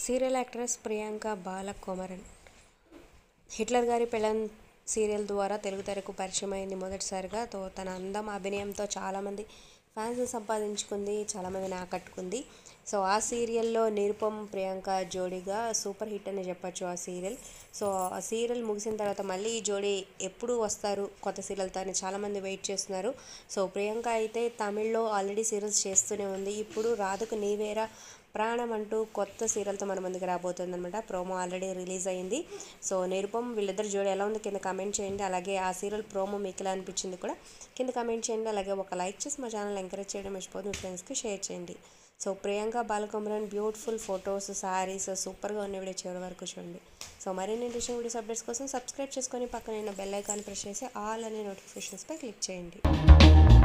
Serial actress Priyanka Balakomaran Hitler Gari Pellam serial ద్వారా తెలుగు తెరకు పరిచయం అయింది మొదటిసారిగా. తన అందం అభినయంతో చాలామంది ఫ్యాన్స్ని సంపాదించుకుంది, చాలామందిని ఆకట్టుకుంది. సో ఆ సీరియల్లో నిరుపమ్ ప్రియాంక జోడీగా సూపర్ హిట్ అని చెప్పొచ్చు ఆ సీరియల్. సో ఆ సీరియల్ ముగిసిన తర్వాత మళ్ళీ ఈ జోడీ ఎప్పుడు వస్తారు కొత్త సీరియల్తో అని చాలామంది వెయిట్ చేస్తున్నారు. సో ప్రియాంక అయితే తమిళ్లో ఆల్రెడీ సీరియల్స్ చేస్తూనే ఉంది. ఇప్పుడు రాధకు నీవేరా ప్రాణం అంటూ కొత్త సీరియల్తో మన ముందుకు రాబోతుంది అనమాట. ప్రోమో ఆల్రెడీ రిలీజ్ అయింది. సో నిరుపమ్ వీళ్ళిద్దరు జోడీ ఎలా ఉంది కింద కమెంట్ చేయండి. అలాగే ఆ సీరియల్ ప్రోమో మీకు ఎలా అనిపించింది కూడా కింద కమెంట్ చేయండి. అలాగే ఒక లైక్ చేసి మా ఛానల్ ఎంకరేజ్ చేయడం మర్చిపోతుంది, మీ ఫ్రెండ్స్కి షేర్ చేయండి. So Priyanka Balakomaran beautiful photos, sarees సూపర్గా ఉన్న వీడియో చివరి వరకు చూడండి. సో మరిన్ని ఇంట్రెస్టింగ్ వీడియోస్ అప్డేట్స్ కోసం సబ్స్క్రైబ్ చేసుకొని పక్కన బెల్ ఐకాన్ ప్రెస్ చేసి ఆల్ అనే నోటిఫికేషన్స్పై క్లిక్ చేయండి.